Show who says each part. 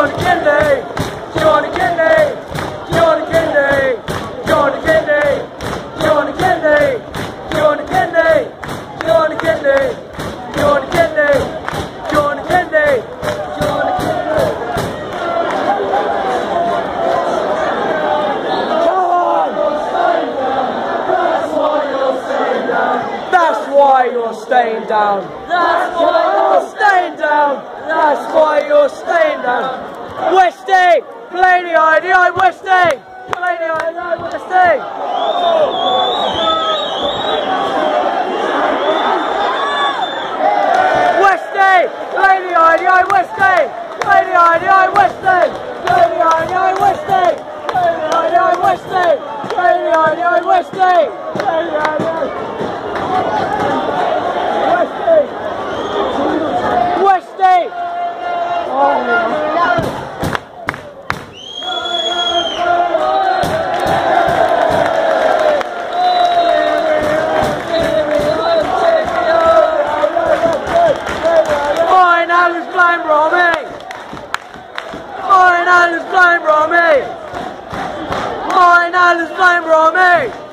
Speaker 1: John Akinde, John Akinde, John Akinde, John Akinde, John Akinde, John Akinde, John Akinde, John Akinde, John Akinde, John Akinde. That's why you're staying down. That's why you're staying down. That's why you're staying down. Westy, play the idea, Westy. Play the idea, Westy. Westy, play the idea, Westy. Play the idea, Westy. Play the idea, Westy. Play the idea, Westy. Play the idea, Westy. Play the idea. Westy! Mine Alan's playing Romy! Mine Alan's playing Romy! Mine Alan's playing Romy!